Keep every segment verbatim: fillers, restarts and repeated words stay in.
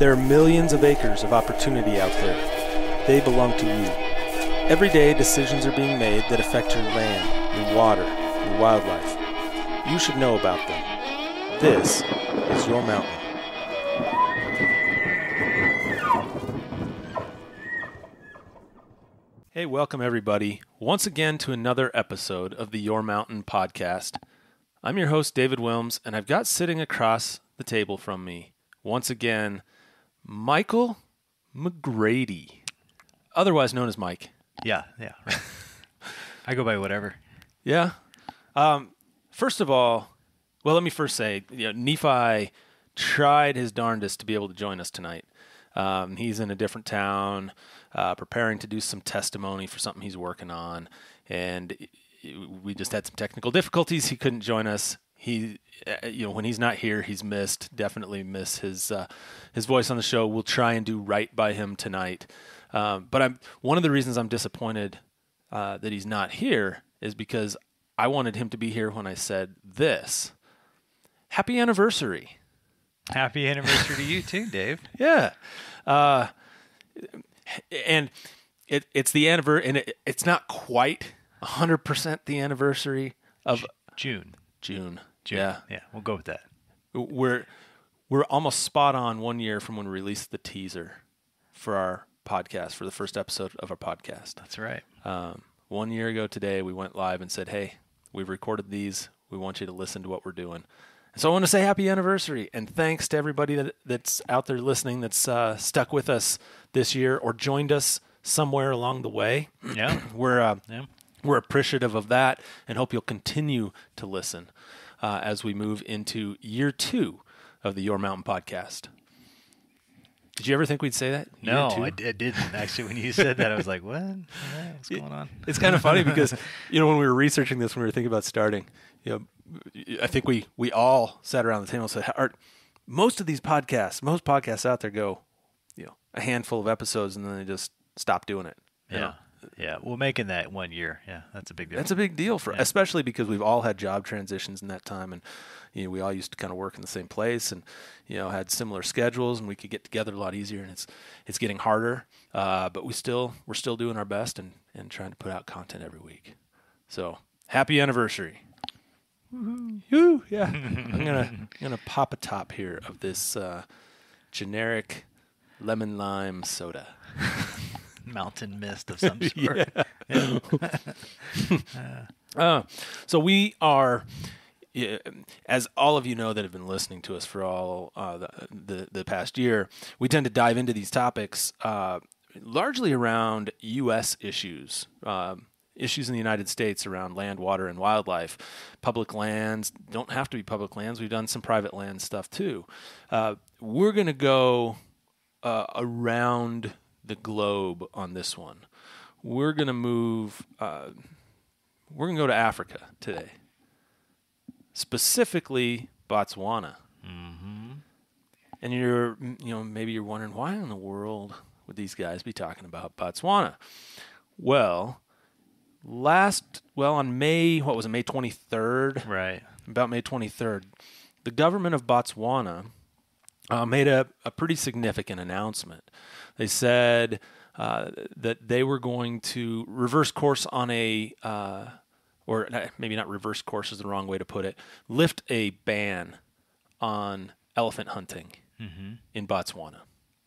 There are millions of acres of opportunity out there. They belong to you. Every day, decisions are being made that affect your land, your water, your wildlife. You should know about them. This is your mountain. Hey, welcome everybody, once again to another episode of the Your Mountain podcast. I'm your host, David Wilms, and I've got sitting across the table from me, once again, Michael McGrady, otherwise known as Mike. Yeah, yeah. Right. I go by whatever. Yeah. Um, first of all, well, let me first say, you know, Nephi tried his darndest to be able to join us tonight. Um, he's in a different town, uh, preparing to do some testimony for something he's working on, and we just had some technical difficulties. He couldn't join us. He, you know, when he's not here, he's missed. Definitely miss his uh, his voice on the show. We'll try and do right by him tonight. Um, but I'm one of the reasons I'm disappointed uh, that he's not here is because I wanted him to be here when I said this. Happy anniversary. Happy anniversary to you too, Dave. Yeah. Uh, and it, it's the anniversary, and it, it's not quite one hundred percent the anniversary of June. June. June. Yeah. Yeah, we'll go with that. We're we're almost spot on one year from when we released the teaser for our podcast, for the first episode of our podcast. That's right. Um, one year ago today, we went live and said, hey, we've recorded these. We want you to listen to what we're doing. And so I want to say happy anniversary, and thanks to everybody that, that's out there listening that's uh, stuck with us this year or joined us somewhere along the way. Yeah. we're uh, yeah. We're appreciative of that and hope you'll continue to listen uh, as we move into year two of the Your Mountain podcast. Did you ever think we'd say that? No, I, I didn't. Actually, when you said that, I was like, what? What's going on? It, it's kind of funny because, you know, when we were researching this, when we were thinking about starting, you know, I think we, we all sat around the table and said, Art, most of these podcasts, most podcasts out there go, you know, a handful of episodes and then they just stop doing it. Yeah. know? Yeah, well, making that one year, yeah, that's a big deal. That's a big deal for, yeah. especially because we've all had job transitions in that time, and you know we all used to kind of work in the same place, and you know had similar schedules, and we could get together a lot easier. And it's it's getting harder, uh, but we still we're still doing our best and, and trying to put out content every week. So happy anniversary! Woo-hoo. Woo, yeah. I'm gonna I'm gonna pop a top here of this uh, generic lemon lime soda. Mountain mist of some sort. Yeah. uh, uh, so we are, uh, as all of you know that have been listening to us for all uh, the, the the past year, we tend to dive into these topics uh, largely around U S issues, uh, issues in the United States around land, water, and wildlife. Public lands don't have to be public lands. We've done some private land stuff too. Uh, we're going to go uh, around the globe on this one. We're going to move, uh, we're going to go to Africa today, specifically Botswana. Mm-hmm. And you're, you know, maybe you're wondering, why in the world would these guys be talking about Botswana? Well, last, well, on May, what was it, May twenty-third? Right. About May twenty-third, the government of Botswana uh, made a, a pretty significant announcement. They said uh, that they were going to reverse course on a, uh, or maybe not reverse course is the wrong way to put it, lift a ban on elephant hunting mm-hmm. in Botswana.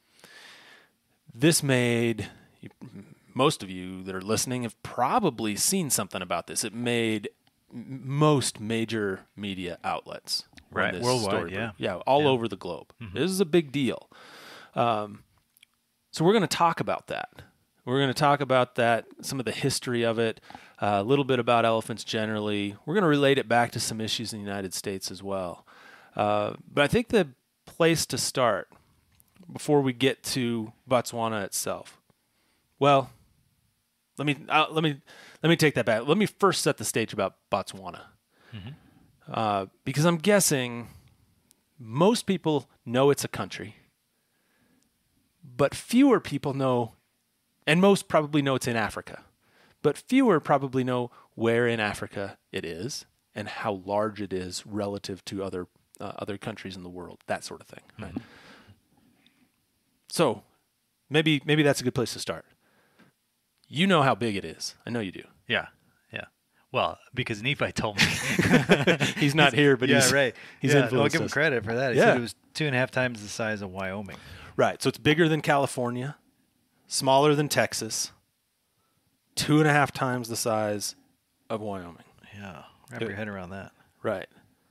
This made, most of you that are listening have probably seen something about this. It made most major media outlets. Right, this worldwide, story. yeah. Yeah, all yeah. over the globe. Mm-hmm. This is a big deal. Um, so we're going to talk about that. We're going to talk about that, some of the history of it, uh, a little bit about elephants generally. We're going to relate it back to some issues in the United States as well. Uh, but I think the place to start before we get to Botswana itself, well, let me uh, let me let me take that back. Let me first set the stage about Botswana, mm-hmm. uh, because I'm guessing most people know it's a country, but fewer people know, and most probably know it's in Africa, but fewer probably know where in Africa it is and how large it is relative to other uh, other countries in the world, that sort of thing. Right? Mm-hmm. so maybe maybe that's a good place to start. You know how big it is. I know you do. Yeah, yeah. Well, because Nephi told me. He's not here, but yeah, he's right. He's yeah, influenced I'll give him us. credit for that. He Yeah. said it was two and a half times the size of Wyoming. Right. So it's bigger than California, smaller than Texas, two and a half times the size of Wyoming. Yeah, wrap your head around that. Right.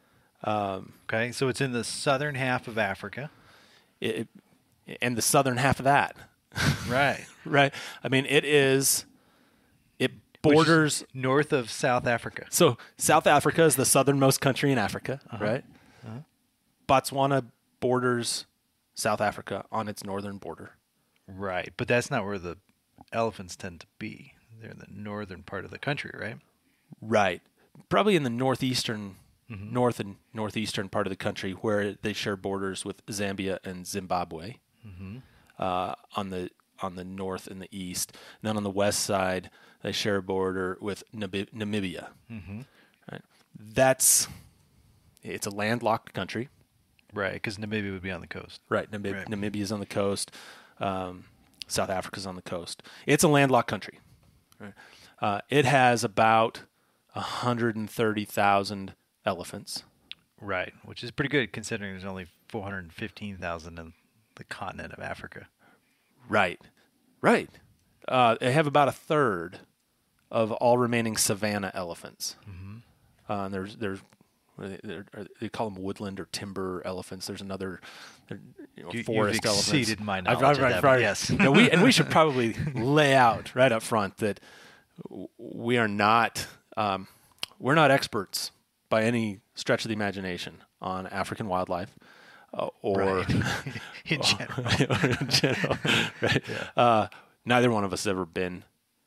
Um, Okay, so it's in the southern half of Africa. it, and the southern half of that. Right. Right. I mean, it is. It Which is borders. north of South Africa. So South Africa is the southernmost country in Africa, Uh-huh. right? Uh-huh. Botswana borders South Africa on its northern border. Right, but that's not where the elephants tend to be. They're in the northern part of the country, right? Right. Probably in the northeastern, Mhm. north and northeastern part of the country, where they share borders with Zambia and Zimbabwe. Mm-hmm. Uh, on the on the north and the east. And then on the west side, they share a border with Namib- Namibia. Mm-hmm. Right. That's it's a landlocked country. Right, because Namibia would be on the coast. Right. Namib- Right. Namibia's on the coast. Um, South Africa's on the coast. It's a landlocked country. Right. Uh, it has about one hundred thirty thousand elephants. Right, which is pretty good considering there's only four hundred fifteen thousand in the continent of Africa. Right. Right. Uh, they have about a third of all remaining savanna elephants. Mm-hmm. Uh, and there's there's what are they, they're- are- they call them woodland or timber elephants. There's another they're, you know, You- you've forest elephants. exceeded my I've- knowledge I've- of I've- that, but I've- yes. no, we and we should probably lay out right up front that w- we are not um, we're not experts by any stretch of the imagination on African wildlife. Uh, or Right. In general. in general, right? Yeah. Uh, neither one of us has ever been.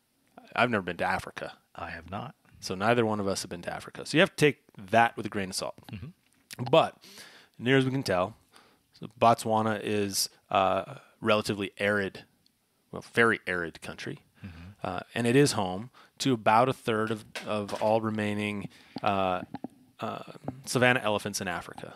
I've never been to Africa, I have not. so neither one of us have been to Africa. So you have to take that with a grain of salt. Mm-hmm. But near as we can tell, so Botswana is uh, relatively arid, well, very arid country, Mm-hmm. uh, and it is home to about a third of of all remaining uh, uh, savanna elephants in Africa.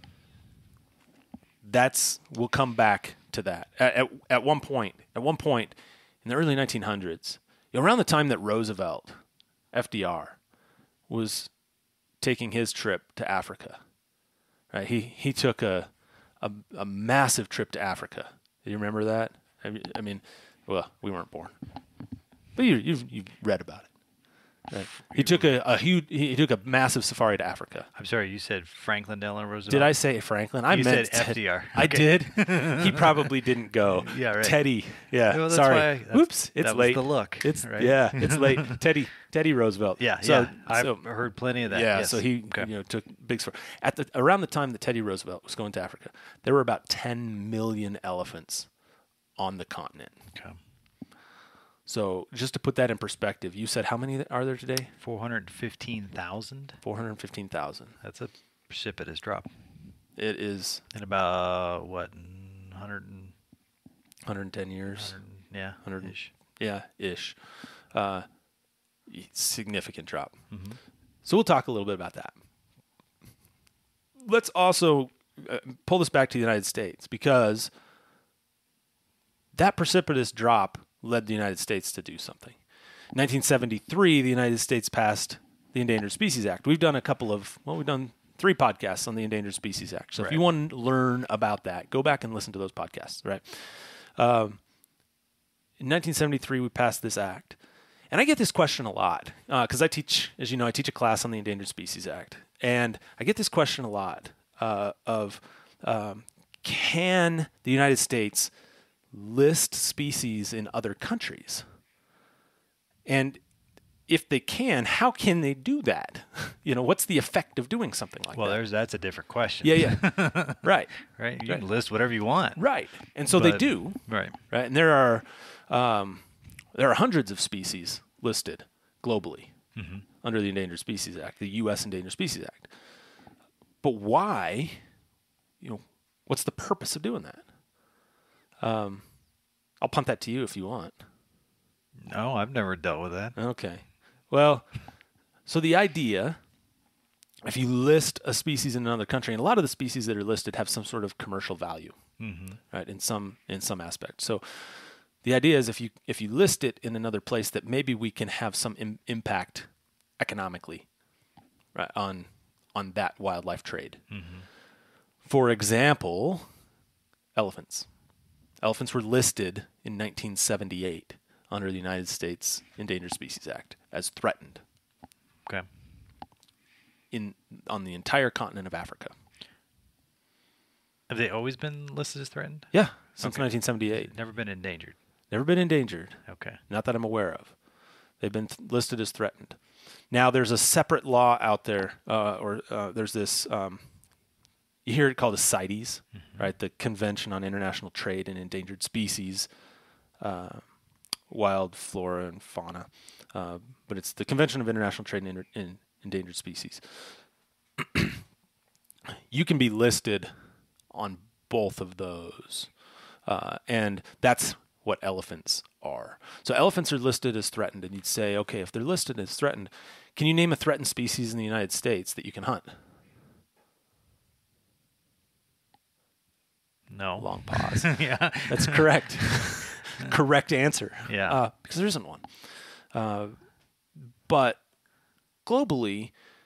That's we'll come back to that at, at at one point. At one point in the early nineteen hundreds, you know, around the time that Roosevelt, F D R, was taking his trip to Africa. Right, he he took a a, a massive trip to Africa. Do you remember that? I mean, I mean, well, we weren't born, but you you you read about it. Right. He took a, a huge he took a massive safari to Africa. I'm sorry, you said Franklin Delano Roosevelt? Did I say Franklin? I You meant said Ted- F D R. I Okay. did. He probably didn't go. Yeah, right. Teddy. Yeah. Well, that's Sorry. why- that's- Whoops. It's that was late. the look, It's right? yeah. It's late. Teddy. Teddy Roosevelt. Yeah, So, yeah. I've so- heard plenty of that. yeah. yes. So he Okay. you know took big safari. At the around the time that Teddy Roosevelt was going to Africa, there were about ten million elephants on the continent. Okay. So just to put that in perspective, you said how many are there today? four hundred fifteen thousand. Four hundred fifteen thousand. That's a precipitous drop. It is In about, what, one hundred, one hundred ten years. yeah, one hundred ish. Yeah, ish. Uh, significant drop. Mm-hmm. So we'll talk a little bit about that. Let's also uh, pull this back to the United States because that precipitous drop led the United States to do something. In nineteen seventy-three, the United States passed the Endangered Species Act. We've done a couple of, well, we've done three podcasts on the Endangered Species Act. So if Right. you want to learn about that, go back and listen to those podcasts, right? Um, in nineteen seventy-three, we passed this act. And I get this question a lot because uh, I teach, as you know, I teach a class on the Endangered Species Act. And I get this question a lot uh, of um, can the United States list species in other countries? And if they can, how can they do that? You know, what's the effect of doing something like Well, that? there's that's a different question. Yeah, yeah. Right. Right? You Right. can list whatever you want. Right. And so they But- do. Right. Right. And there are um, there are hundreds of species listed globally Mm-hmm. under the Endangered Species Act, the U S Endangered Species Act. But why? You know, what's the purpose of doing that? Um, I'll punt that to you if you want. No, I've never dealt with that. Okay. Well, so the idea if you list a species in another country, and a lot of the species that are listed have some sort of commercial value, Mm-hmm. right? In some in some aspect. So the idea is if you if you list it in another place, that maybe we can have some Im- impact economically, right, on on that wildlife trade. Mm-hmm. For example, elephants. Elephants were listed in nineteen seventy-eight under the United States Endangered Species Act as threatened Okay. in on the entire continent of Africa. Have they always been listed as threatened? Yeah, since Okay. nineteen seventy-eight. Never been endangered. Never been endangered. Okay. Not that I'm aware of. They've been th- listed as threatened. Now, there's a separate law out there, uh, or uh, there's this, um, you hear it called the CITES, mm-hmm. right? The Convention on International Trade in Endangered Species, uh, Wild Flora and Fauna. Uh, but it's the Convention of International Trade in, Inter- in Endangered Species. You can be listed on both of those. Uh, and that's what elephants are. So elephants are listed as threatened, and you'd say, okay, if they're listed as threatened, can you name a threatened species in the United States that you can hunt? No. Long pause. Yeah. That's correct. Correct answer. Yeah. Uh, because there isn't one. Uh, but globally,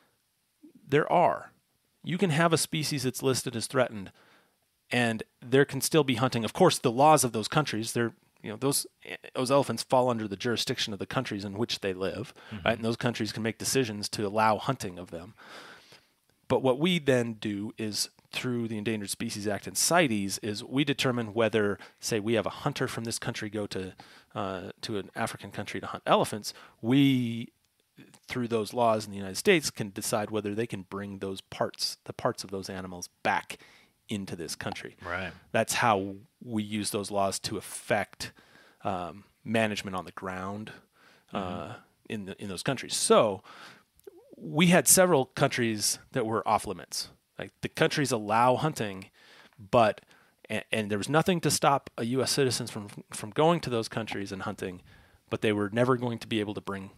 there are. You can have a species that's listed as threatened, and there can still be hunting. Of course, the laws of those countries, they're you know those those elephants fall under the jurisdiction of the countries in which they live, mm-hmm. right? And those countries can make decisions to allow hunting of them. But what we then do is, through the Endangered Species Act and CITES, is we determine whether, say, we have a hunter from this country go to uh, to an African country to hunt elephants. We, through those laws in the United States, can decide whether they can bring those parts, the parts of those animals, back into this country. Right. That's how we use those laws to affect um, management on the ground uh, mm-hmm. in the, in those countries. So we had several countries that were off limits. Like the countries allow hunting, but and, and there was nothing to stop a U S citizens from from going to those countries and hunting, but they were never going to be able to bring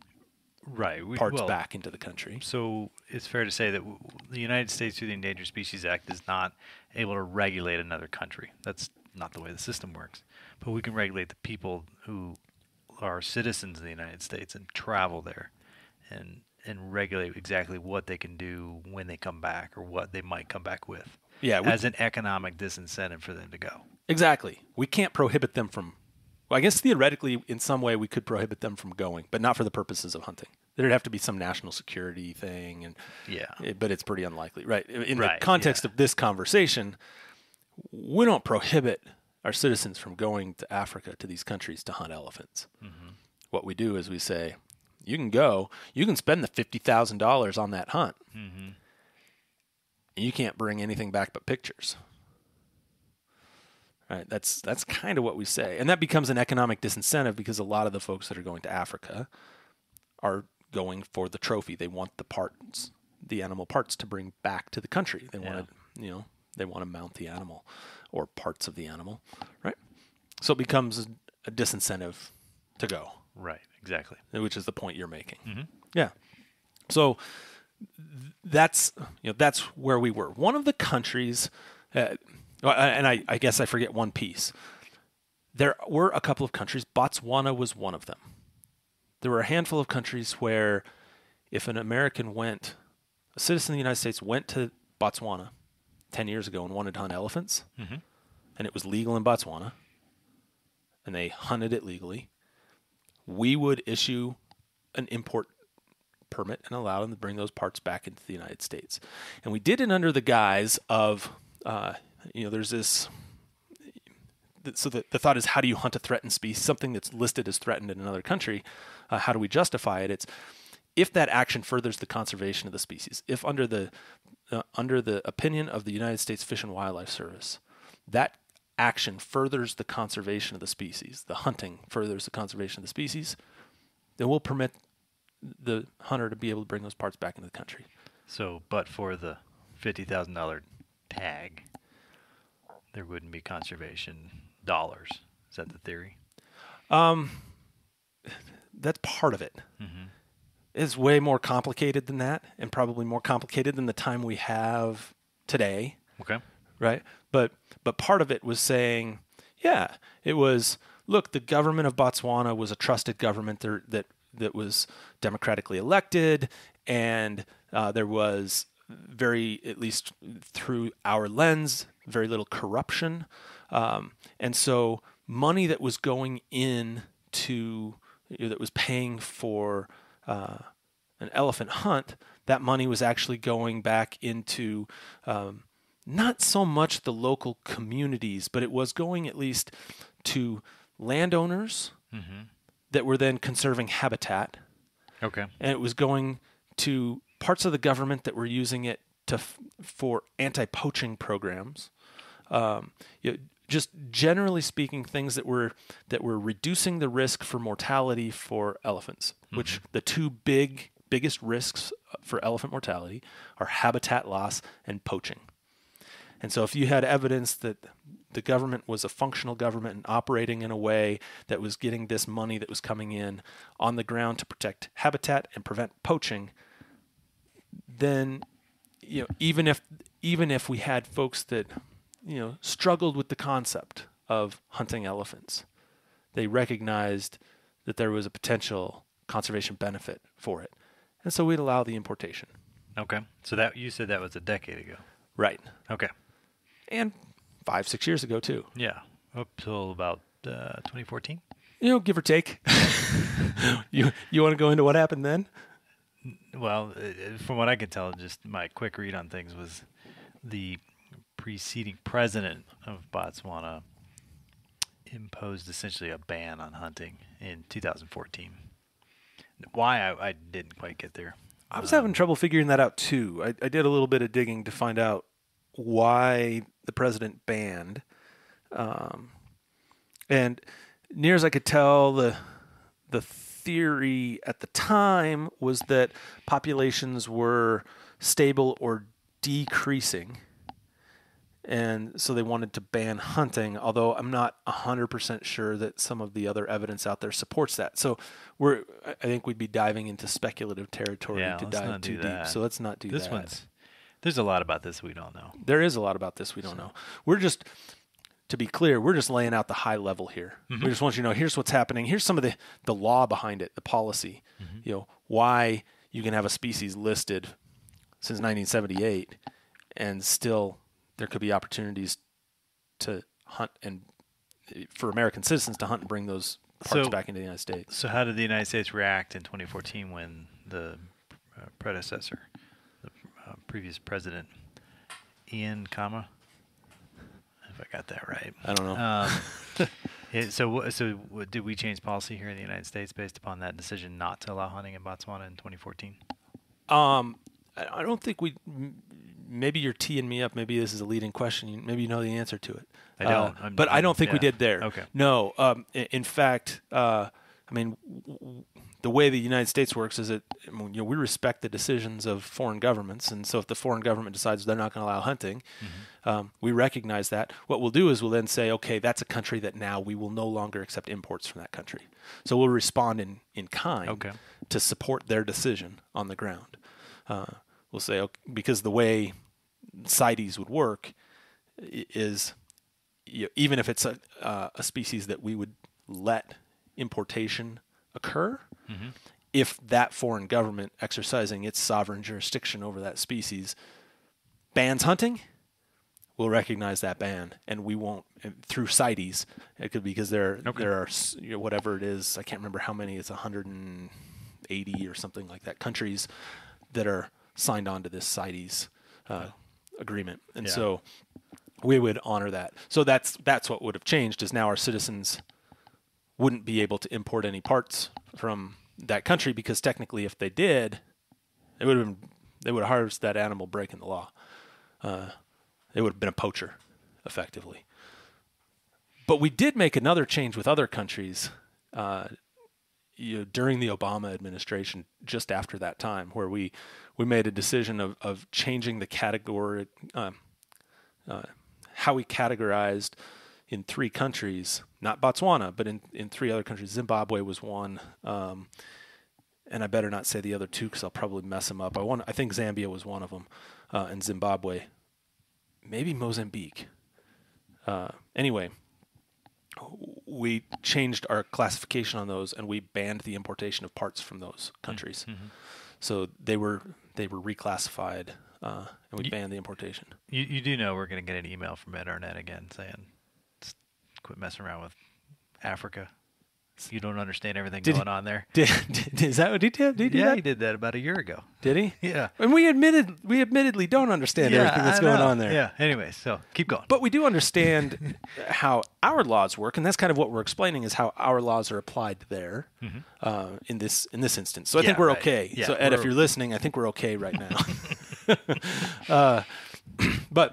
right we, parts well, back into the country. So it's fair to say that w- the United States, through the Endangered Species Act, is not able to regulate another country. That's not the way the system works. But we can regulate the people who are citizens of the United States and travel there, and and regulate exactly what they can do when they come back, or what they might come back with. Yeah, we, as an economic disincentive for them to go. Exactly. We can't prohibit them from. Well, I guess theoretically, in some way, we could prohibit them from going, but not for the purposes of hunting. There'd have to be some national security thing, and yeah, it, but it's pretty unlikely, right? In right, the context yeah. of this conversation, we don't prohibit our citizens from going to Africa, to these countries, to hunt elephants. Mm-hmm. What we do is we say, you can go, you can spend the fifty thousand dollars on that hunt, mm-hmm. and you can't bring anything back but pictures. Right, that's that's kind of what we say. And that becomes an economic disincentive, because a lot of the folks that are going to Africa are going for the trophy. They want the parts, the animal parts, to bring back to the country. They yeah. want to, you know, they want to mount the animal or parts of the animal, right? So it becomes a disincentive to go. Right, exactly. Which is the point you're making. Mm-hmm. Yeah. So that's, you know, that's where we were. One of the countries, uh, and I, I guess I forget one piece. There were a couple of countries. Botswana was one of them. There were a handful of countries where if an American went, a citizen of the United States went to Botswana ten years ago and wanted to hunt elephants, mm-hmm. and it was legal in Botswana, and they hunted it legally, we would issue an import permit and allow them to bring those parts back into the United States. And we did it under the guise of... Uh, You know, there's this, so the, the thought is, how do you hunt a threatened species, something that's listed as threatened in another country? Uh, how do we justify it? It's if that action furthers the conservation of the species, if under the uh, under the opinion of the United States Fish and Wildlife Service, that action furthers the conservation of the species, the hunting furthers the conservation of the species, then we'll permit the hunter to be able to bring those parts back into the country. So, but for the fifty thousand dollars tag, there wouldn't be conservation dollars. Is that the theory? Um, that's part of it. Mm-hmm. is way more complicated than that, and probably more complicated than the time we have today. Okay. Right? But but part of it was saying, yeah, it was, look, the government of Botswana was a trusted government there, that that was democratically elected, and uh, there was very, at least through our lens, very little corruption. Um, and so money that was going in to, you know, that was paying for uh, an elephant hunt, that money was actually going back into um, not so much the local communities, but it was going at least to landowners Mm-hmm. that were then conserving habitat. Okay. And it was going to parts of the government that were using it to f- for anti-poaching programs. Um, you know, just generally speaking, things that were that were reducing the risk for mortality for elephants, mm-hmm. which the two big biggest risks for elephant mortality are habitat loss and poaching. And so if you had evidence that the government was a functional government and operating in a way that was getting this money that was coming in on the ground to protect habitat and prevent poaching, then, you know, even if even if we had folks that, you know, struggled with the concept of hunting elephants, they recognized that there was a potential conservation benefit for it. And so we'd allow the importation. Okay. So that you said that was a decade ago. Right. Okay. And five, six years ago, too. Yeah. Up till about uh, twenty fourteen? You know, give or take. you you want to go into what happened then? Well, uh, from what I could tell, just my quick read on things was the preceding president of Botswana imposed essentially a ban on hunting in two thousand fourteen. Why, I, I didn't quite get there. I was um, having trouble figuring that out, too. I, I did a little bit of digging to find out why the president banned. Um, and near as I could tell, the the theory at the time was that populations were stable or decreasing. And so they wanted to ban hunting, although I'm not one hundred percent sure that some of the other evidence out there supports that. So we're, I think we'd be diving into speculative territory yeah, to let's dive not too do deep. that. So let's not do this that. One's, there's a lot about this we don't know. There is a lot about this we don't so. know. We're just, to be clear, we're just laying out the high level here. Mm-hmm. We just want you to know, here's what's happening. Here's some of the, the law behind it, the policy, mm-hmm. you know, why you can have a species listed since nineteen seventy-eight and still there could be opportunities to hunt and for American citizens to hunt and bring those parts so, back into the United States. So how did the United States react in twenty fourteen when the uh, predecessor, the uh, previous president, Ian, comma, if I got that right. I don't know. Um, it, so so what, did we change policy here in the United States based upon that decision not to allow hunting in Botswana in twenty fourteen? Um, I don't think we. Maybe you're teeing me up. Maybe this is a leading question. Maybe you know the answer to it. I don't. Uh, I'm, but I'm, I don't think yeah. we did there. Okay. No. Um, in, in fact, uh, I mean, w- the way the United States works is that I mean, you know, we respect the decisions of foreign governments, and so if the foreign government decides they're not going to allow hunting, mm-hmm. um, we recognize that. What we'll do is we'll then say, okay, that's a country that now we will no longer accept imports from that country. So we'll respond in in kind okay. to support their decision on the ground. Uh, we'll say, okay, because the way CITES would work is, you know, even if it's a, uh, a species that we would let importation occur, mm-hmm. if that foreign government exercising its sovereign jurisdiction over that species bans hunting, we'll recognize that ban, and we won't through CITES. It could be because there okay. there are, you know, whatever it is. I can't remember how many. It's one hundred eighty or something like that countries that are signed on to this CITES uh, agreement, and yeah. so we would honor that. So that's that's what would have changed. Is now our citizens wouldn't be able to import any parts from that country because technically, if they did, they would have been, they would have harvested that animal breaking the law. Uh, they would have been a poacher, effectively. But we did make another change with other countries uh, you know, during the Obama administration, just after that time, where we, we made a decision of, of changing the category, uh, uh, how we categorized in three countries, not Botswana, but in, in three other countries. Zimbabwe was one. Um, and I better not say the other two because I'll probably mess them up. I want. I think Zambia was one of them, uh, and Zimbabwe, maybe Mozambique. Uh, anyway, we changed our classification on those, and we banned the importation of parts from those countries. Mm-hmm. So they were they were reclassified, uh, and we You- banned the importation. You you do know we're going to get an email from Internet again saying, "Just quit messing around with Africa. You don't understand everything Did he- going on there." Did, did is that what he did? Did he do Yeah, that? he did that about a year ago. Did he? Yeah. And we admitted we admittedly don't understand Yeah, everything that's I going know. on there. Yeah. Anyway, so keep going. But we do understand how our laws work, and that's kind of what we're explaining is how our laws are applied there uh, in this in this instance. So I Yeah, think we're right. okay. Yeah, so Ed, if we're- you're listening, I think we're okay right now. uh, but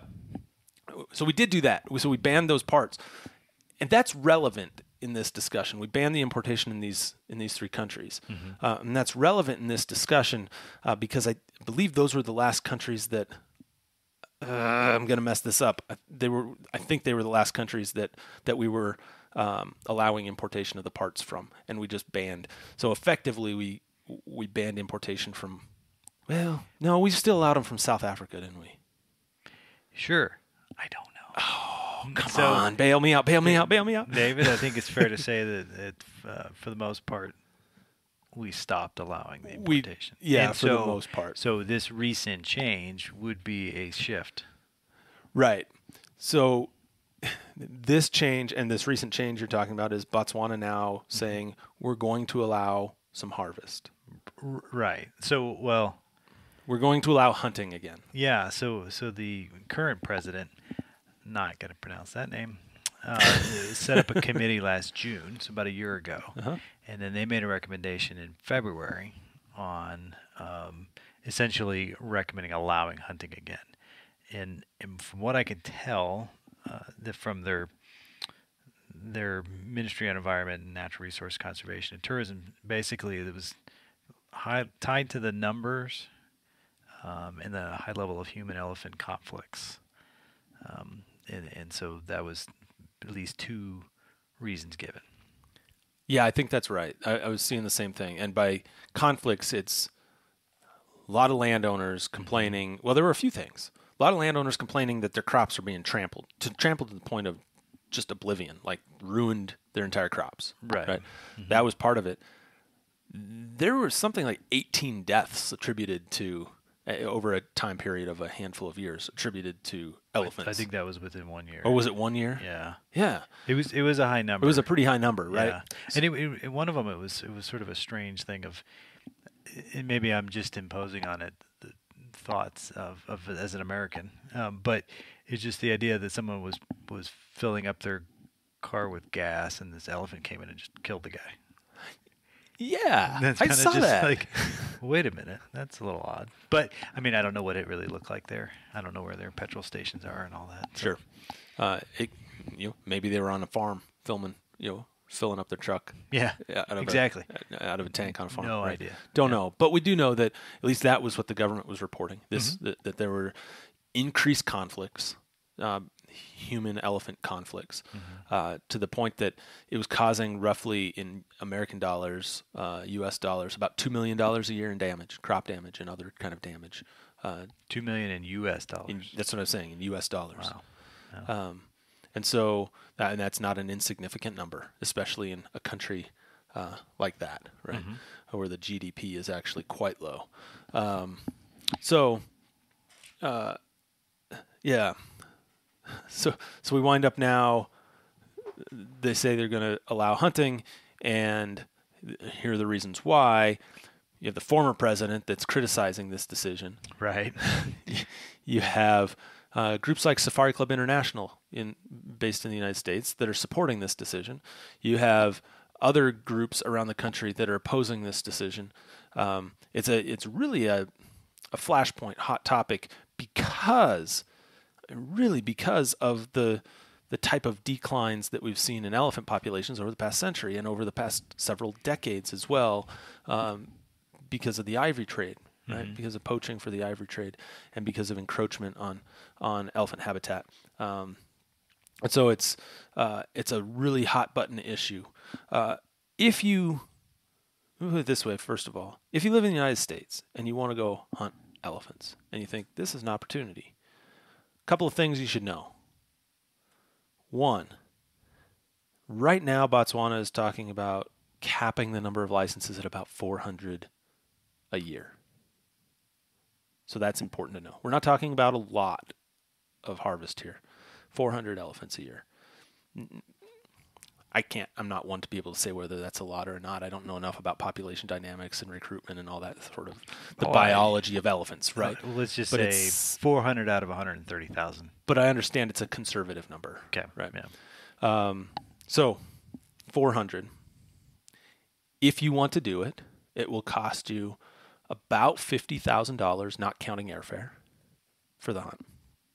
so we did do that. So we banned those parts, and that's relevant in this discussion. We banned the importation in these in these three countries, uh, and that's relevant in this discussion uh, because I believe those were the last countries that. Uh, I'm gonna mess this up. I- They were, I think, they were the last countries that that we were um, allowing importation of the parts from, and we just banned. So effectively, we we banned importation from. Well, no, we still allowed them from South Africa, didn't we? Sure. I don't know. Oh, come So- on, bail me out, bail me out, bail me out. David, I think it's fair to say that, that uh, for the most part, we stopped allowing the We- importation. yeah, And for the so- most part. So this recent change would be a shift. Right. So this change and this recent change you're talking about is Botswana now saying we're going to allow some harvest. R- right. So, well, We're going to allow hunting again. yeah. So, so the current president, not going to pronounce that name, uh, set up a committee last June, so about a year ago, Uh-huh. and then they made a recommendation in February on um, essentially recommending allowing hunting again. And, and from what I can tell, uh, the, from their their Ministry on Environment and Natural Resource Conservation and Tourism, basically it was high, tied to the numbers um, and the high level of human-elephant conflicts. Um, and, and so that was at least two reasons given. Yeah, I think that's right. I, I was seeing the same thing. And by conflicts, it's a lot of landowners complaining. Well, there were a few things. A lot of landowners complaining that their crops are being trampled, to trampled to the point of just oblivion, like ruined their entire crops. Right. Right. That was part of it. There was something like eighteen deaths attributed to uh, over a time period of a handful of years attributed to elephants. I think that was within one year. Or was it one year? Yeah. Yeah. It was it was a high number. It was a pretty high number, right? Yeah. And it, it, one of them, it was it was sort of a strange thing of, and maybe I'm just imposing on it the thoughts of, of it as an American, um, but it's just the idea that someone was was filling up their car with gas and this elephant came in and just killed the guy. Yeah. That's I kind of saw just that. like, wait a minute, that's a little odd. But I mean, I don't know what it really looked like there. I don't know where their petrol stations are and all that. So. Sure. Uh, it, you know, maybe they were on a farm filming, you know, filling up their truck. Yeah. Out of Exactly. A, out of a tank on a farm. No right? idea. Don't Yeah. know, but we do know that at least that was what the government was reporting. This Mm-hmm. that, that there were increased conflicts, uh, human-elephant conflicts, Mm-hmm. uh, to the point that it was causing roughly in American dollars, uh, U S dollars, about two million dollars a year in damage, crop damage, and other kind of damage. Uh, Two million in U S dollars. in, that's what I was saying in U S dollars. Wow. Yeah. Um, and so, uh, and that's not an insignificant number, especially in a country uh, like that, right, Mm-hmm. where the G D P is actually quite low. Um, so, uh, yeah, so so we wind up now. They say they're going to allow hunting, and here are the reasons why. You have the former president that's criticizing this decision. Right. You have uh, groups like Safari Club International, in based in the United States, that are supporting this decision. You have other groups around the country that are opposing this decision. Um, it's a it's really a a flashpoint, hot topic, because really because of the the type of declines that we've seen in elephant populations over the past century and over the past several decades as well. Um, because of the ivory trade, right? Mm-hmm. Because of poaching for the ivory trade and because of encroachment on, on elephant habitat. Um, and so it's, uh, it's a really hot button issue. Uh, if you let me put it this way, first of all. If you live in the United States and you want to go hunt elephants and you think this is an opportunity, a couple of things you should know. One, right now Botswana is talking about capping the number of licenses at about four hundred a year. So that's important to know. We're not talking about a lot of harvest here. four hundred elephants a year. I can't, I'm not one to be able to say whether that's a lot or not. I don't know enough about population dynamics and recruitment and all that sort of the oh, biology I, of elephants, right? Uh, let's just but say four hundred out of one hundred thirty thousand. But I understand it's a conservative number. Okay. Right. Yeah. Um, so four hundred. If you want to do it, it will cost you about fifty thousand dollars, not counting airfare, for the hunt.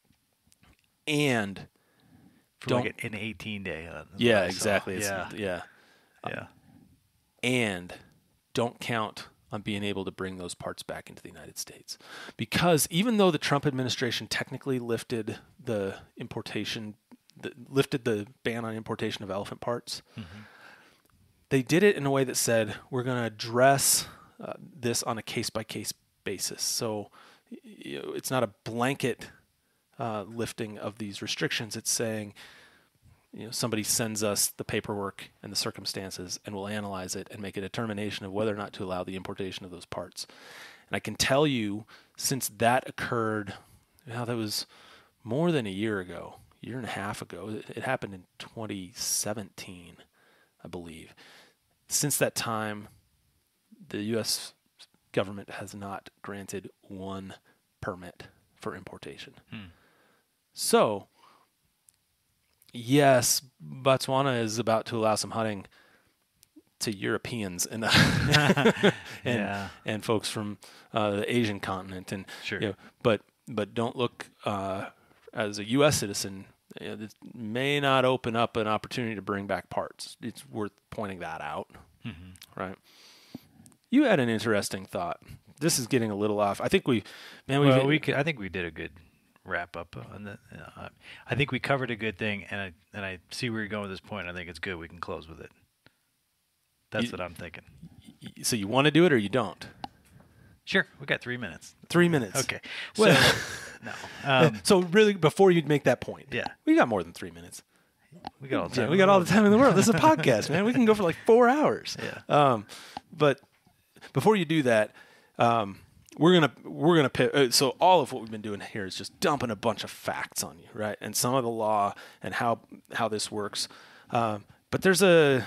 And for don't, like an eighteen-day hunt. Yeah, exactly. Yeah. It's, yeah. Yeah. Um, and don't count on being able to bring those parts back into the United States. Because even though the Trump administration technically lifted the importation, the, lifted the ban on importation of elephant parts, mm-hmm. they did it in a way that said, we're going to address uh, this on a case-by-case basis. So you know, it's not a blanket uh, lifting of these restrictions. It's saying, you know, somebody sends us the paperwork and the circumstances, and we'll analyze it and make a determination of whether or not to allow the importation of those parts. And I can tell you, since that occurred, now that was more than a year ago, a year and a half ago. It, it happened in twenty seventeen, I believe. Since that time, the U S government has not granted one permit for importation. Hmm. So, yes, Botswana is about to allow some hunting to Europeans and and, yeah. and folks from uh, the Asian continent, and sure. you know, but but don't look uh, as a U S citizen. You know, this may not open up an opportunity to bring back parts. It's worth pointing that out, mm-hmm. right? You had an interesting thought. This is getting a little off. I think we, man, we. Well, we could, I think we did a good wrap up on that. You know, I think we covered a good thing, and I and I see where you're going with this point. I think it's good. We can close with it. That's you, what I'm thinking. So you want to do it or you don't? Sure. We got three minutes. Three minutes. Okay. Well, so, no. Um, so really, before you make that point, yeah, we got more than three minutes. We got all the time. Yeah, we got all the time in the world. This is a podcast, man. We can go for like four hours. Yeah. Um, but before you do that, um, we're gonna we're gonna pay, uh, so all of what we've been doing here is just dumping a bunch of facts on you, right? And some of the law and how how this works. Um, but there's a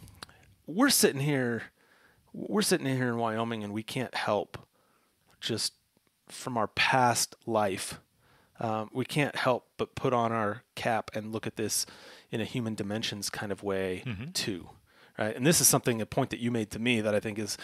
we're sitting here, we're sitting here in Wyoming, and we can't help just from our past life. Um, we can't help but put on our cap and look at this in a human dimensions kind of way mm-hmm. too, right? And this is something, a point that you made to me that I think is,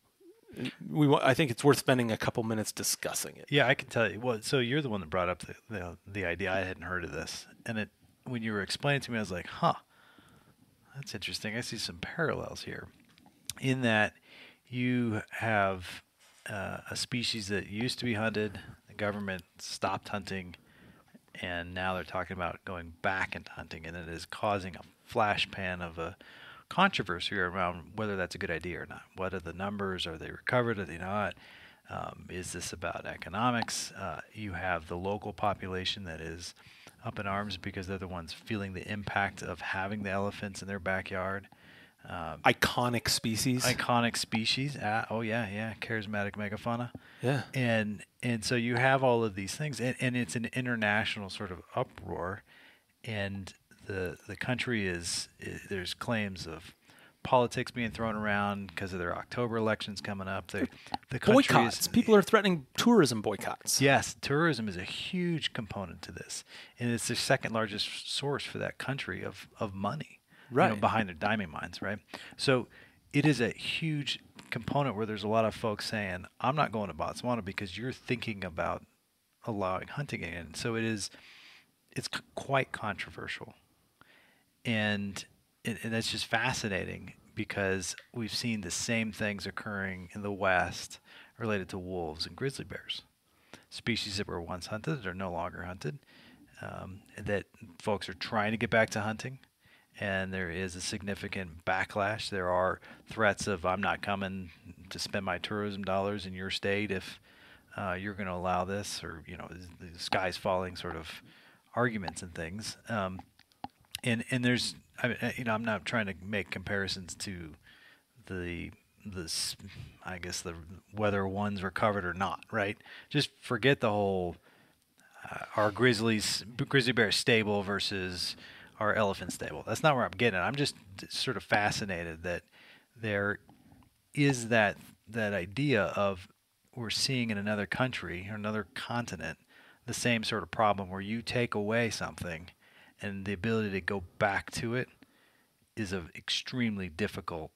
we. I think it's worth spending a couple minutes discussing it. Yeah, I can tell you. Well, so you're the one that brought up the the, the idea. I hadn't heard of this, and it when you were explaining to me, I was like, huh, that's interesting. I see some parallels here, in that you have uh, a species that used to be hunted. Government stopped hunting, and now they're talking about going back into hunting, and it is causing a flash pan of a controversy around whether that's a good idea or not. What are the numbers? Are they recovered? Are they not? Um, is this about economics? Uh, you have the local population that is up in arms because they're the ones feeling the impact of having the elephants in their backyard. Um, iconic species. Iconic species. Ah, oh yeah, yeah. Charismatic megafauna. Yeah. And and so you have all of these things, and, and it's an international sort of uproar, and the the country is, is there's claims of politics being thrown around because of their October elections coming up. The the boycotts. Is, People are threatening tourism boycotts. Yes, tourism is a huge component to this, and it's the second largest source for that country of of money. Right. You know, behind their diamond mines, right? So it is a huge component where there's a lot of folks saying, I'm not going to Botswana because you're thinking about allowing hunting again. So it is, it's c- quite controversial. And, it, and that's just fascinating because we've seen the same things occurring in the West related to wolves and grizzly bears. Species that were once hunted are no longer hunted, um, that folks are trying to get back to hunting. and there is a significant backlash. There are threats of I'm not coming to spend my tourism dollars in your state if uh, you're going to allow this, or you know, the sky's falling sort of arguments and things. Um, and and there's I mean, you know, I'm not trying to make comparisons to the this I guess the whether one's recovered or not, right? Just forget the whole uh, our grizzlies grizzly bear stable versus our elephant stable. That's not where I'm getting at. I'm just sort of fascinated that there is that that idea of we're seeing in another country or another continent the same sort of problem where you take away something and the ability to go back to it is an extremely difficult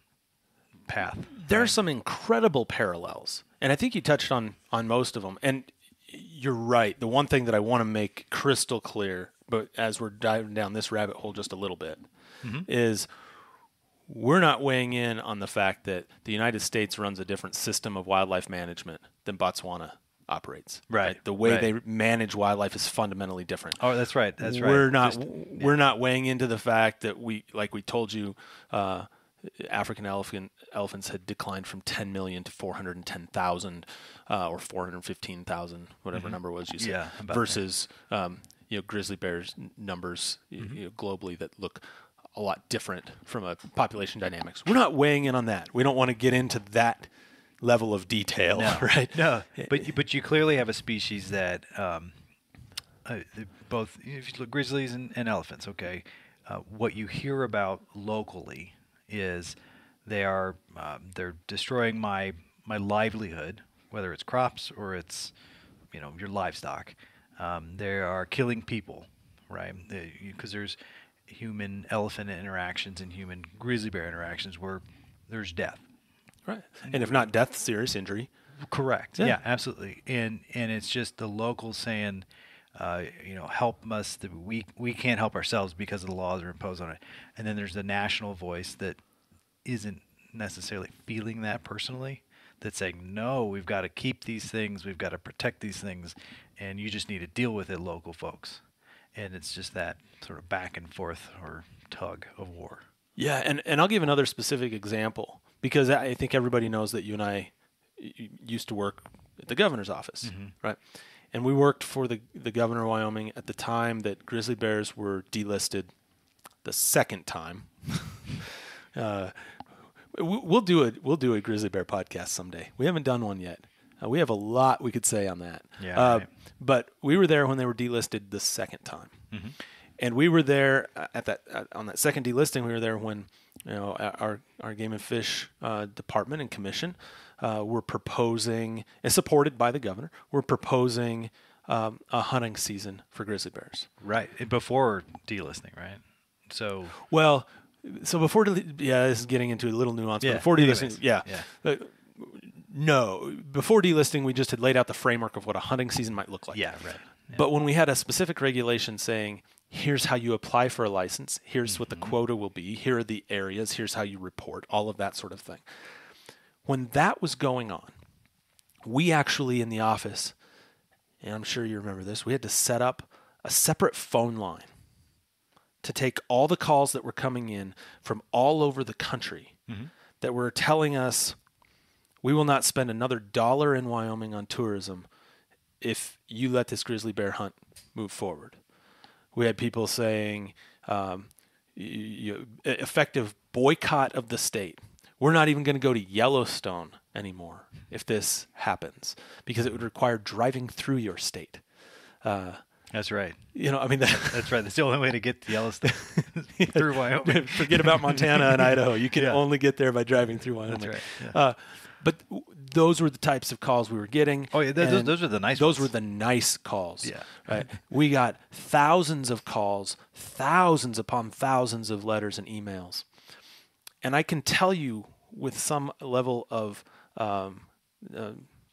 path. There right? are some incredible parallels, and I think you touched on on most of them. And you're right. The one thing that I want to make crystal clear, but as we're diving down this rabbit hole just a little bit, mm-hmm. is we're not weighing in on the fact that the United States runs a different system of wildlife management than Botswana operates. Right. right? The way right. they manage wildlife is fundamentally different. Oh, that's right. That's right. We're not Just, we're yeah. not weighing into the fact that we, like we told you, uh, African elephant elephants had declined from ten million to four hundred ten thousand, uh, or four hundred fifteen thousand, whatever mm-hmm. number was you said, yeah, versus um, you know grizzly bears numbers mm-hmm. you know, globally that look a lot different from a population dynamics. We're not weighing in on that. We don't want to get into that level of detail, no. right? No, but but you clearly have a species that um, uh, both if you look grizzlies and, and elephants. Okay, uh, what you hear about locally is they are um, they're destroying my my livelihood, whether it's crops or it's you know your livestock. Um, they are killing people, right? Because there's human elephant interactions and human grizzly bear interactions where there's death. Right. And if not death, serious injury. Correct. Yeah, yeah absolutely. And and it's just the locals saying, uh, you know, help us. That we we can't help ourselves because of the laws that are imposed on it. And then there's the national voice that isn't necessarily feeling that personally. That's saying, no, we've got to keep these things. We've got to protect these things. And you just need to deal with it, local folks. And it's just that sort of back and forth or tug of war. Yeah, and, and I'll give another specific example because I think everybody knows that you and I used to work at the governor's office, mm-hmm. right? And we worked for the, the governor of Wyoming at the time that grizzly bears were delisted the second time. uh, we'll do a we'll do a grizzly bear podcast someday. We haven't done one yet. Uh, we have a lot we could say on that. Yeah, uh, right. But we were there when they were delisted the second time. Mm-hmm. And we were there at that at, on that second delisting. We were there when you know our our game and fish uh, department and commission uh, were proposing, and supported by the governor, were proposing um, a hunting season for grizzly bears. Right before delisting, right? So well, so before del- yeah, this is getting into a little nuance. Yeah, but before anyways, delisting, yeah. yeah. Uh, no, before delisting, we just had laid out the framework of what a hunting season might look like. Yeah, right. Yeah. But when we had a specific regulation saying, here's how you apply for a license, here's mm-hmm. what the quota will be, here are the areas, here's how you report, all of that sort of thing. When that was going on, we actually in the office, and I'm sure you remember this, we had to set up a separate phone line to take all the calls that were coming in from all over the country mm-hmm. that were telling us, we will not spend another dollar in Wyoming on tourism if you let this grizzly bear hunt move forward. We had people saying, um, you, you, effective boycott of the state. We're not even going to go to Yellowstone anymore if this happens because it would require driving through your state. Uh, That's right. You know, I mean, that, that's right. That's the only way to get to Yellowstone through Wyoming. Forget about Montana and Idaho. You can yeah. only get there by driving through Wyoming. That's right. Yeah. Uh, but w- those were the types of calls we were getting. Oh, yeah. Those, those were the nice Those ones. were the nice calls. Yeah. Right. We got thousands of calls, thousands upon thousands of letters and emails. And I can tell you with some level of um, uh,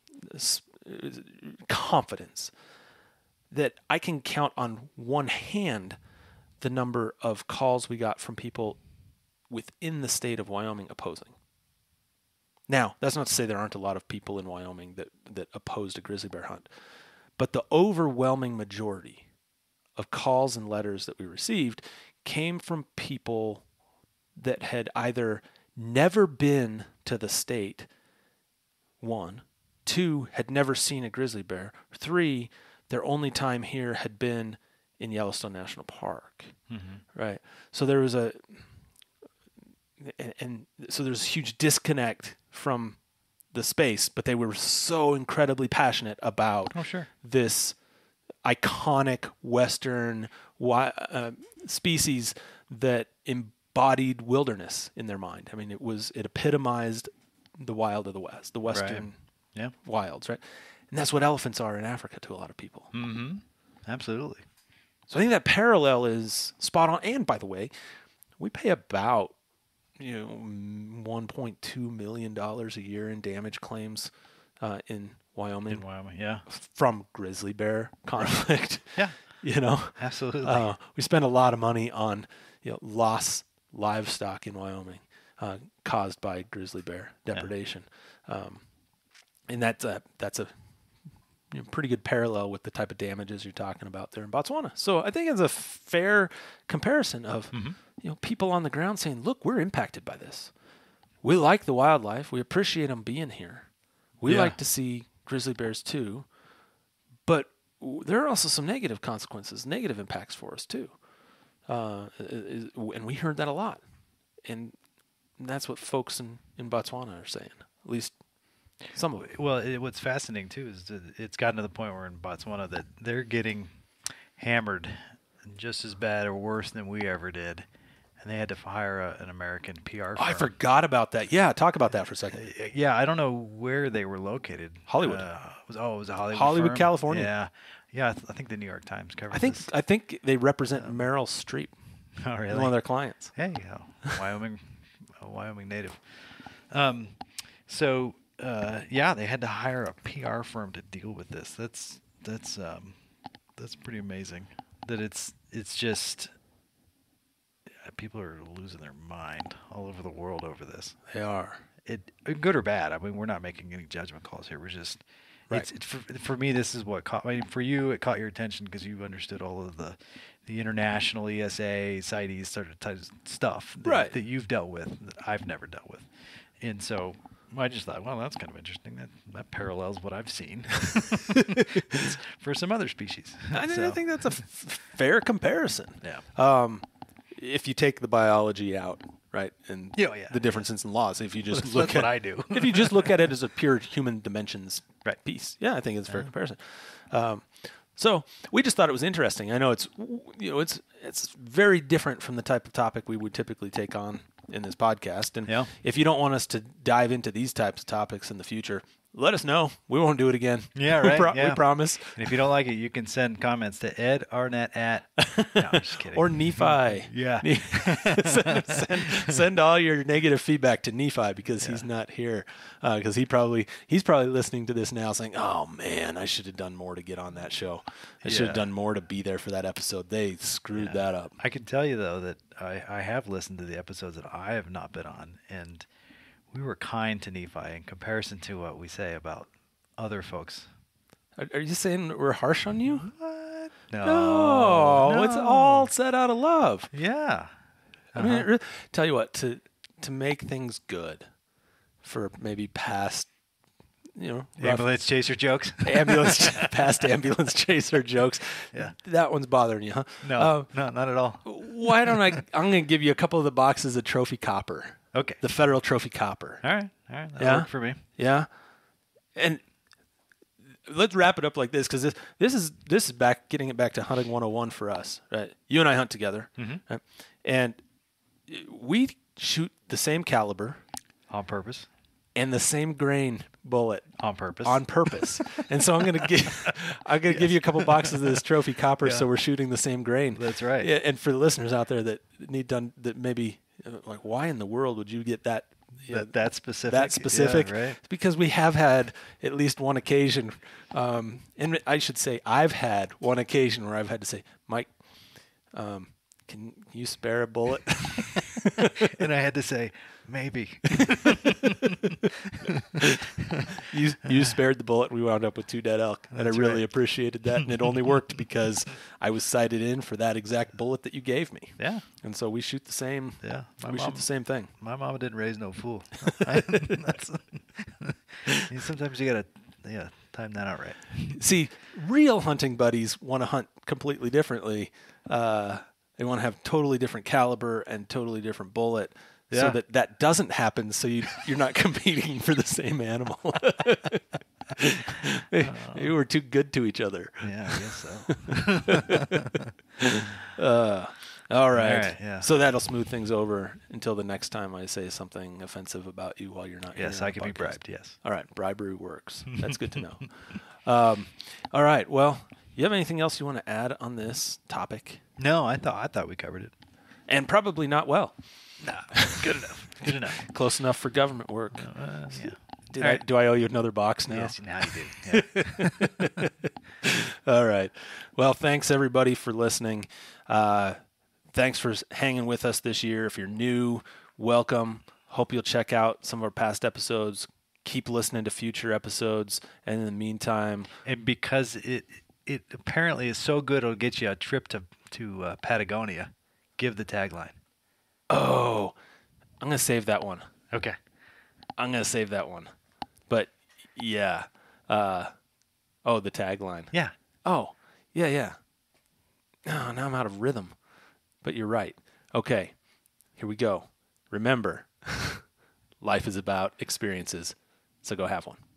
confidence that I can count on one hand the number of calls we got from people within the state of Wyoming opposing. Now, that's not to say there aren't a lot of people in Wyoming that, that opposed a grizzly bear hunt, but the overwhelming majority of calls and letters that we received came from people that had either never been to the state, one, two, had never seen a grizzly bear, three, their only time here had been in Yellowstone National Park, mm-hmm. right? So there was a, and, and so there's a huge disconnect from the space, but they were so incredibly passionate about oh, sure. this iconic Western uh, species that embodied wilderness in their mind. I mean, it was it epitomized the wild of the West, the Western right. yeah. wilds, right? And that's what elephants are in Africa to a lot of people. Mm-hmm. Absolutely. So I think that parallel is spot on. And by the way, we pay about you know one point two million dollars a year in damage claims uh, in Wyoming. In Wyoming, yeah. From grizzly bear conflict. Yeah. You know, absolutely. Uh, we spend a lot of money on you know lost livestock in Wyoming uh, caused by grizzly bear depredation, yeah. um, and that's a that's a you know, pretty good parallel with the type of damages you're talking about there in Botswana. So I think it's a fair comparison of mm-hmm. you know people on the ground saying, "Look, we're impacted by this. We like the wildlife. We appreciate them being here. We yeah. like to see grizzly bears too, but there are also some negative consequences, negative impacts for us too." Uh, and we heard that a lot. And that's what folks in, in Botswana are saying, at least some of it. Well, it, what's fascinating too is that it's gotten to the point where in Botswana that they're getting hammered just as bad or worse than we ever did. And they had to hire a, an American P R firm. Oh, I forgot about that. Yeah, talk about that for a second. Yeah, I don't know where they were located. Hollywood. Uh, was, oh, it was a Hollywood Hollywood, firm? California. Yeah. Yeah, I, th- I think the New York Times covered I think this. I think they represent um, Meryl Streep. Oh, really? One of their clients. There you go. Wyoming, a Wyoming native. Um, so uh, yeah, they had to hire a P R firm to deal with this. That's that's um, that's pretty amazing. That it's it's just yeah, people are losing their mind all over the world over this. They are. It good or bad. I mean, we're not making any judgment calls here. We're just. Right. It's, it's for, for me, this is what caught. I mean, for you, it caught your attention because you understood all of the, the international E S A, CITES sort of type stuff that, right. that you've dealt with that I've never dealt with, and so I just thought, well, that's kind of interesting. That that parallels what I've seen for some other species. I, so. I think that's a f- fair comparison. Yeah. Um, if you take the biology out. Right, and yeah, yeah. the differences in laws. If you just that's, look that's at what I do. if you just look at it as a pure human dimensions right. piece, yeah, I think it's a fair uh-huh. comparison. Um, so we just thought it was interesting. I know it's you know it's it's very different from the type of topic we would typically take on in this podcast. And yeah. if you don't want us to dive into these types of topics in the future, let us know. We won't do it again. Yeah, right. we, pro- yeah. we promise. And if you don't like it, you can send comments to Ed Arnett at. No, I'm just kidding. Or Nephi. Yeah. send, send, send all your negative feedback to Nephi because yeah. he's not here. Because uh, he probably he's probably listening to this now, saying, "Oh man, I should have done more to get on that show. I should have yeah. done more to be there for that episode. They screwed yeah. that up." I can tell you though that I, I have listened to the episodes that I have not been on, and we were kind to Nephi in comparison to what we say about other folks. Are, are you saying we're harsh on you? What? No, no, no. It's all said out of love. Yeah. Uh-huh. I mean, re- tell you what, to to make things good for maybe past, you know, ambulance chaser jokes, ambulance past ambulance chaser jokes. Yeah, that one's bothering you, huh? No, um, no, not at all. Why don't I? I'm going to give you a couple of the boxes of trophy copper. Okay. The federal trophy copper. All right, all right, that yeah? worked for me. Yeah, and let's wrap it up like this because this this is this is back getting it back to hunting one oh one for us, right? You and I hunt together, mm-hmm. right? And we shoot the same caliber on purpose and the same grain bullet on purpose. On purpose. And so I'm gonna give I'm gonna yes. give you a couple boxes of this trophy copper, yeah. so we're shooting the same grain. That's right. Yeah, and for the listeners out there that need done that, maybe like, why in the world would you get that? You know, that, that specific. That specific. Yeah, right. Because we have had at least one occasion, um, and I should say I've had one occasion where I've had to say, Mike, um, can you spare a bullet? And I had to say, maybe. you you spared the bullet, and we wound up with two dead elk. And That's I really right. appreciated that. And it only worked because I was sighted in for that exact bullet that you gave me. Yeah. And so we shoot the same. Yeah. My we mom, shoot the same thing. My mama didn't raise no fool. I, that's, sometimes you gotta, yeah, time that out right. See, real hunting buddies want to hunt completely differently. Uh, they want to have totally different caliber and totally different bullet. Yeah. So that that doesn't happen, so you, you're not competing for the same animal. We were too good to each other. Yeah, I guess so. uh, all right. All right, yeah. So that'll smooth things over until the next time I say something offensive about you while you're not here. Yes, on I the can be podcast. bribed, yes. All right. Bribery works. That's good to know. um, all right. Well, you have anything else you want to add on this topic? No, I thought I thought we covered it. And probably not well. Nah, good enough. Good enough. Close enough for government work. Uh, yeah. Did All I, right. do I owe you another box now? Yes, now you do. Yeah. All right. Well, thanks everybody for listening. Uh, thanks for s- hanging with us this year. If you're new, welcome. Hope you'll check out some of our past episodes. Keep listening to future episodes. And in the meantime, And because it it apparently is so good, it'll get you a trip to to uh, Patagonia. Give the tagline. oh, I'm going to save that one. Okay. I'm going to save that one. But yeah. Uh, oh, the tagline. Yeah. Oh, yeah, yeah. Oh, now I'm out of rhythm. But you're right. Okay, here we go. Remember, life is about experiences, so go have one.